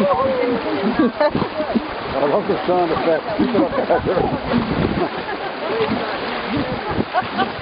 I love the sound effect. Keep it up there.